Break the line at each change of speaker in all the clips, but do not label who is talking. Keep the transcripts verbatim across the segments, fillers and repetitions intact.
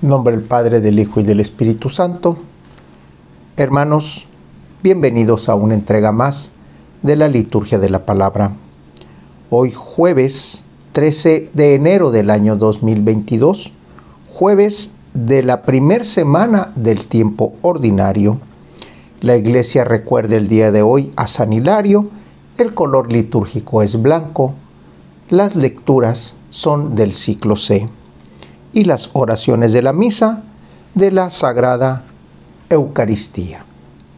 En nombre del Padre, del Hijo y del Espíritu Santo. Hermanos, bienvenidos a una entrega más de la Liturgia de la Palabra. Hoy jueves trece de enero del año dos mil veintidós, jueves de la primer semana del tiempo ordinario. La Iglesia recuerda el día de hoy a San Hilario, el color litúrgico es blanco, las lecturas son del ciclo C y las oraciones de la misa de la Sagrada Eucaristía.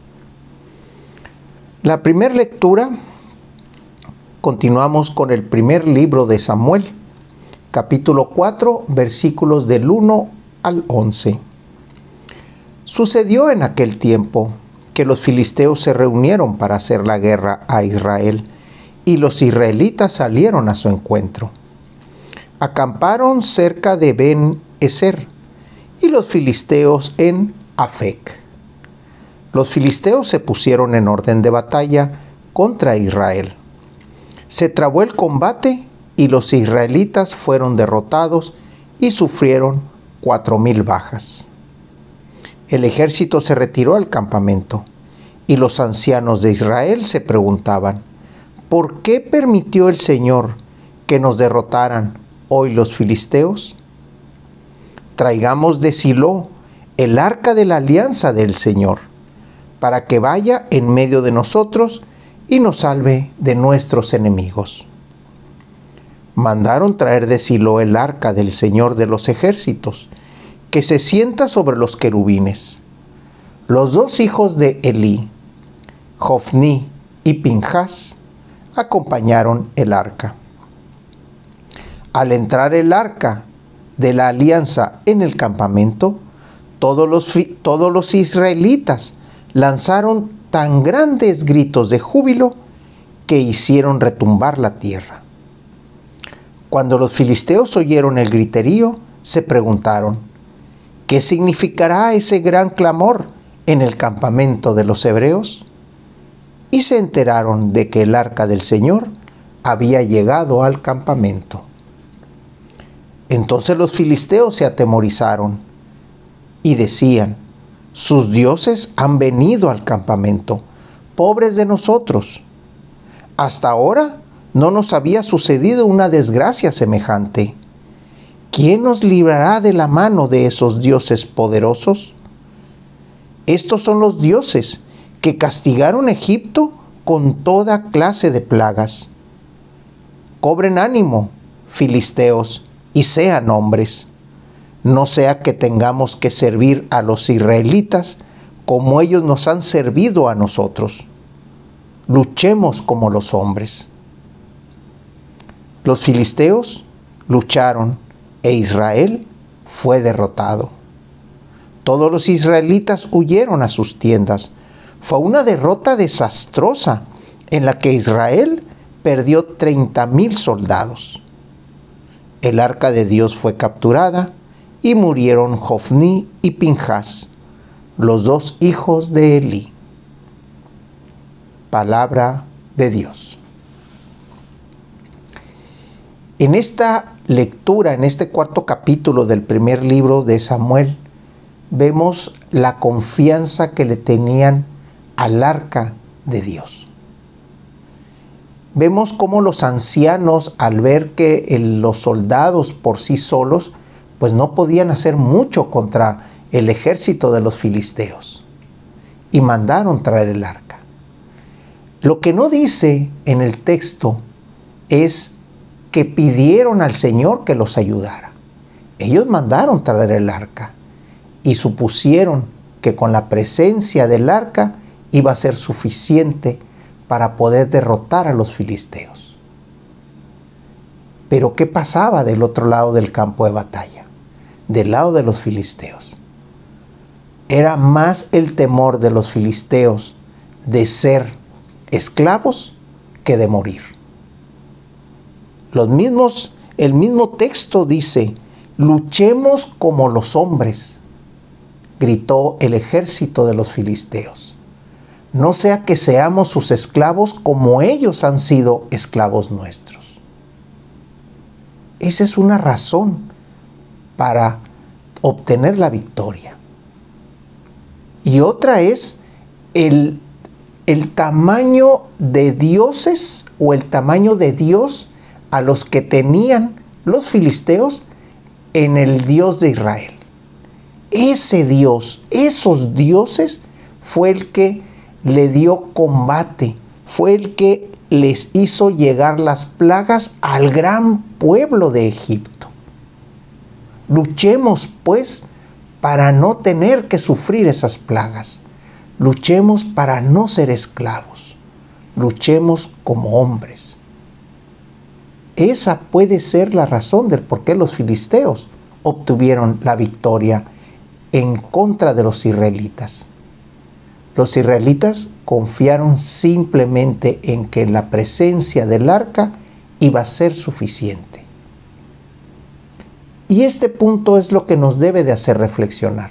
La primera lectura, continuamos con el primer libro de Samuel, capítulo cuatro, versículos del uno al once. Sucedió en aquel tiempo que los filisteos se reunieron para hacer la guerra a Israel, y los israelitas salieron a su encuentro. Acamparon cerca de Ben-Ezer, y los filisteos en Afec. Los filisteos se pusieron en orden de batalla contra Israel. Se trabó el combate, y los israelitas fueron derrotados y sufrieron cuatro mil bajas. El ejército se retiró al campamento, y los ancianos de Israel se preguntaban: ¿por qué permitió el Señor que nos derrotaran hoy los filisteos? Traigamos de Silo el arca de la alianza del Señor, para que vaya en medio de nosotros y nos salve de nuestros enemigos. Mandaron traer de Silo el arca del Señor de los ejércitos, que se sienta sobre los querubines. Los dos hijos de Elí, Jofni y Pinjas, acompañaron el arca. Al entrar el arca de la alianza en el campamento, todos los, todos los israelitas lanzaron tan grandes gritos de júbilo que hicieron retumbar la tierra. Cuando los filisteos oyeron el griterío, se preguntaron: ¿qué significará ese gran clamor en el campamento de los hebreos? Y se enteraron de que el arca del Señor había llegado al campamento. Entonces los filisteos se atemorizaron y decían: sus dioses han venido al campamento, pobres de nosotros. Hasta ahora no nos había sucedido una desgracia semejante. ¿Quién nos librará de la mano de esos dioses poderosos? Estos son los dioses que castigaron a Egipto con toda clase de plagas. Cobren ánimo, filisteos, y sean hombres. No sea que tengamos que servir a los israelitas como ellos nos han servido a nosotros. Luchemos como los hombres. Los filisteos lucharon e Israel fue derrotado. Todos los israelitas huyeron a sus tiendas. Fue una derrota desastrosa en la que Israel perdió treinta mil soldados. El arca de Dios fue capturada y murieron Jofni y Pinjas, los dos hijos de Elí. Palabra de Dios. En esta lectura, en este cuarto capítulo del primer libro de Samuel, vemos la confianza que le tenían al arca de Dios. Vemos cómo los ancianos, al ver que el, los soldados por sí solos, pues no podían hacer mucho contra el ejército de los filisteos, y mandaron traer el arca. Lo que no dice en el texto es que pidieron al Señor que los ayudara. Ellos mandaron traer el arca y supusieron que con la presencia del arca iba a ser suficiente para poder derrotar a los filisteos. Pero ¿qué pasaba del otro lado del campo de batalla? Del lado de los filisteos. Era más el temor de los filisteos de ser esclavos que de morir. Los mismos, el mismo texto dice: luchemos como los hombres, gritó el ejército de los filisteos. No sea que seamos sus esclavos como ellos han sido esclavos nuestros. Esa es una razón para obtener la victoria. Y otra es el, el tamaño de dioses o el tamaño de Dios a los que tenían los filisteos en el Dios de Israel. Ese Dios, esos dioses, fue el que le dio combate, fue el que les hizo llegar las plagas al gran pueblo de Egipto. Luchemos, pues, para no tener que sufrir esas plagas. Luchemos para no ser esclavos. Luchemos como hombres. Esa puede ser la razón del por qué los filisteos obtuvieron la victoria en contra de los israelitas. Los israelitas confiaron simplemente en que la presencia del arca iba a ser suficiente. Y este punto es lo que nos debe de hacer reflexionar.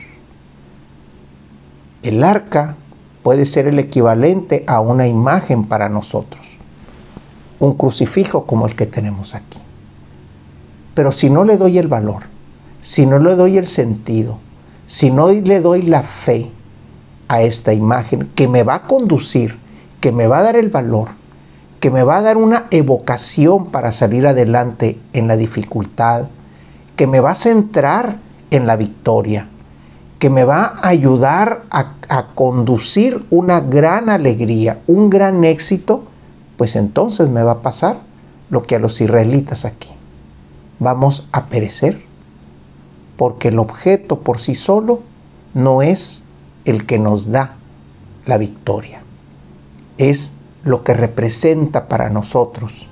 El arca puede ser el equivalente a una imagen para nosotros, un crucifijo como el que tenemos aquí. Pero si no le doy el valor, si no le doy el sentido, si no le doy la fe a esta imagen que me va a conducir, que me va a dar el valor, que me va a dar una evocación para salir adelante en la dificultad, que me va a centrar en la victoria, que me va a ayudar a, a conducir una gran alegría, un gran éxito, pues entonces me va a pasar lo que a los israelitas aquí. Vamos a perecer, porque el objeto por sí solo no es el que nos da la victoria. Es lo que representa para nosotros.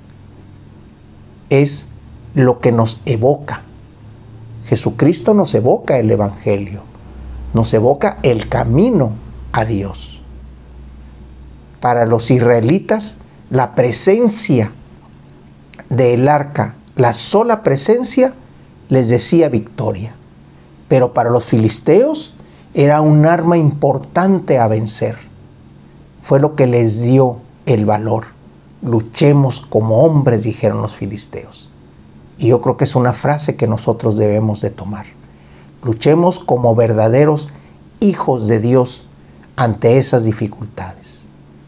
Es lo que nos evoca. Jesucristo nos evoca el Evangelio. Nos evoca el camino a Dios. Para los israelitas, la presencia del arca, la sola presencia, les decía victoria. Pero para los filisteos era un arma importante a vencer. Fue lo que les dio el valor. Luchemos como hombres, dijeron los filisteos. Y yo creo que es una frase que nosotros debemos de tomar. Luchemos como verdaderos hijos de Dios ante esas dificultades.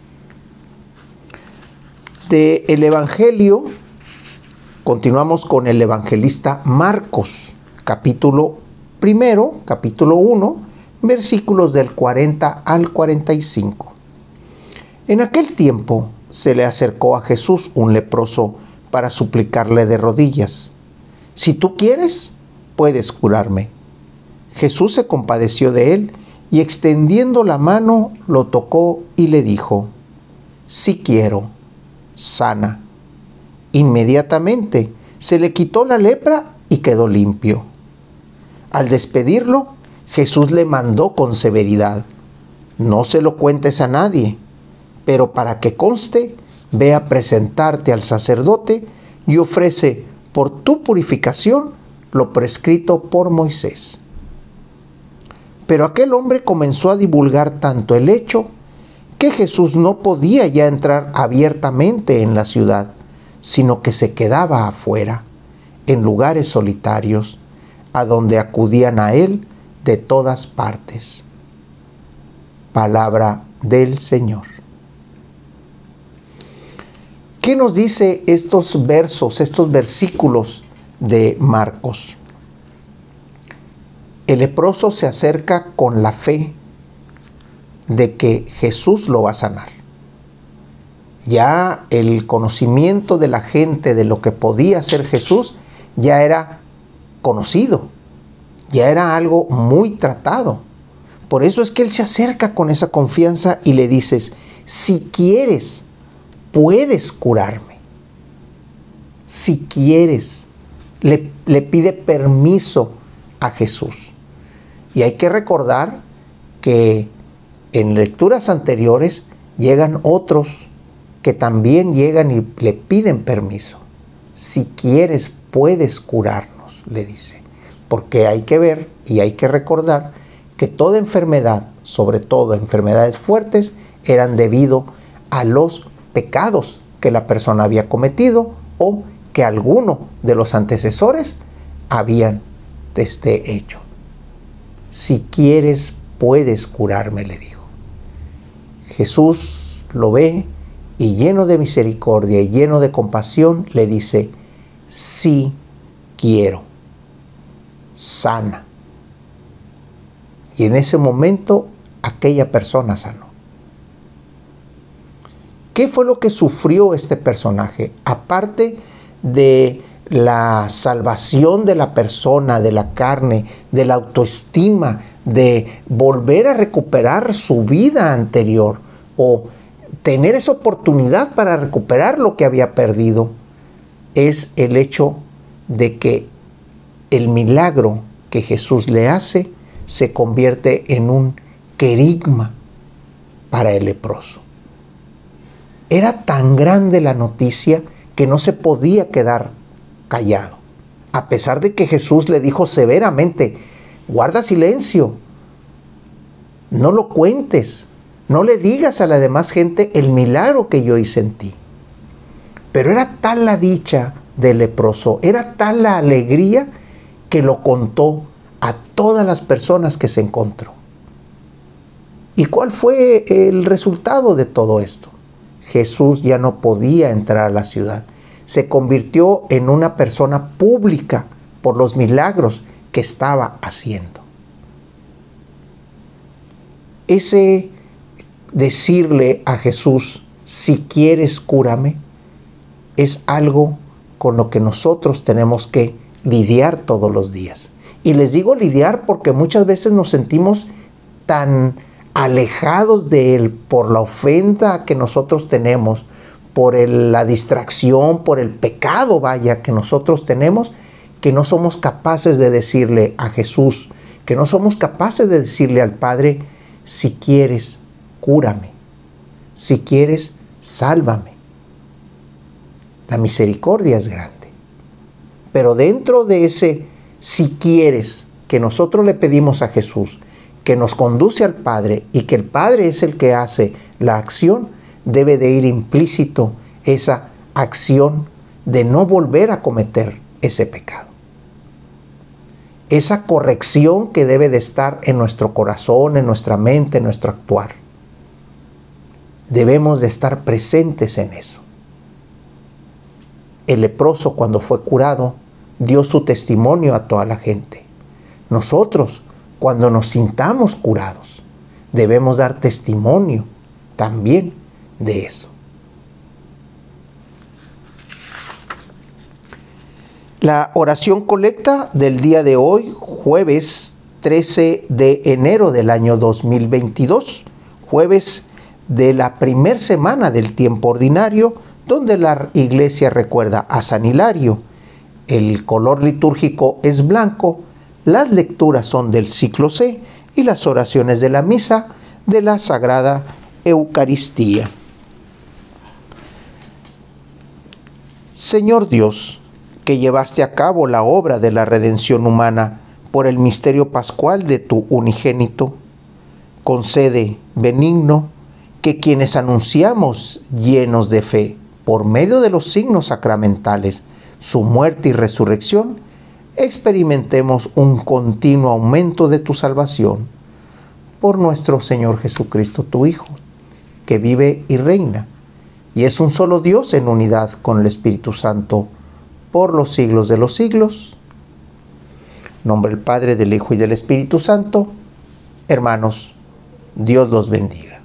De el Evangelio, continuamos con el evangelista Marcos, capítulo primero, capítulo uno, versículos del cuarenta al cuarenta y cinco. En aquel tiempo se le acercó a Jesús un leproso para suplicarle de rodillas: si tú quieres, puedes curarme. Jesús se compadeció de él y extendiendo la mano lo tocó y le dijo: sí quiero, sana. Inmediatamente se le quitó la lepra y quedó limpio. Al despedirlo, Jesús le mandó con severidad: no se lo cuentes a nadie, pero para que conste, ve a presentarte al sacerdote y ofrece por tu purificación lo prescrito por Moisés. Pero aquel hombre comenzó a divulgar tanto el hecho que Jesús no podía ya entrar abiertamente en la ciudad, sino que se quedaba afuera, en lugares solitarios, a donde acudían a él de todas partes. Palabra del Señor. ¿Qué nos dice estos versos, estos versículos de Marcos? El leproso se acerca con la fe de que Jesús lo va a sanar. Ya el conocimiento de la gente de lo que podía hacer Jesús ya era conocido, ya era algo muy tratado. Por eso es que él se acerca con esa confianza y le dices: si quieres, puedes curarme. Si quieres, le, le pide permiso a Jesús. Y hay que recordar que en lecturas anteriores llegan otros que también llegan y le piden permiso. Si quieres, puedes curarnos, le dice. Porque hay que ver y hay que recordar que toda enfermedad, sobre todo enfermedades fuertes, eran debido a los pecados que la persona había cometido o que alguno de los antecesores habían te esté hecho. Si quieres, puedes curarme, le dijo. Jesús lo ve y lleno de misericordia y lleno de compasión le dice, sí quiero, sana. Y en ese momento aquella persona sanó. ¿Qué fue lo que sufrió este personaje? Aparte de la salvación de la persona, de la carne, de la autoestima, de volver a recuperar su vida anterior o tener esa oportunidad para recuperar lo que había perdido, es el hecho de que el milagro que Jesús le hace se convierte en un querigma para el leproso. Era tan grande la noticia que no se podía quedar callado. A pesar de que Jesús le dijo severamente, guarda silencio, no lo cuentes, no le digas a la demás gente el milagro que yo hice en ti. Pero era tal la dicha del leproso, era tal la alegría que lo contó a todas las personas que se encontró. ¿Y cuál fue el resultado de todo esto? Jesús ya no podía entrar a la ciudad. Se convirtió en una persona pública por los milagros que estaba haciendo. Ese decirle a Jesús, si quieres, cúrame, es algo con lo que nosotros tenemos que lidiar todos los días. Y les digo lidiar porque muchas veces nos sentimos tan alejados de Él por la ofensa que nosotros tenemos, por el, la distracción, por el pecado, vaya, que nosotros tenemos, que no somos capaces de decirle a Jesús, que no somos capaces de decirle al Padre, si quieres, cúrame, si quieres, sálvame. La misericordia es grande. Pero dentro de ese si quieres que nosotros le pedimos a Jesús, que nos conduce al Padre y que el Padre es el que hace la acción, debe de ir implícito esa acción de no volver a cometer ese pecado. Esa corrección que debe de estar en nuestro corazón, en nuestra mente, en nuestro actuar. Debemos de estar presentes en eso. El leproso, cuando fue curado, dio su testimonio a toda la gente. Nosotros, cuando nos sintamos curados, debemos dar testimonio también de eso. La oración colecta del día de hoy, jueves trece de enero del año dos mil veintidós, jueves de la primer semana del tiempo ordinario, donde la iglesia recuerda a San Hilario. El color litúrgico es blanco, las lecturas son del ciclo C y las oraciones de la misa de la Sagrada Eucaristía. Señor Dios, que llevaste a cabo la obra de la redención humana por el misterio pascual de tu unigénito, concede, benigno, que quienes anunciamos llenos de fe, por medio de los signos sacramentales, su muerte y resurrección, experimentemos un continuo aumento de tu salvación. Por nuestro Señor Jesucristo, tu Hijo, que vive y reina, y es un solo Dios en unidad con el Espíritu Santo, por los siglos de los siglos. En nombre del Padre, del Hijo y del Espíritu Santo. Hermanos, Dios los bendiga.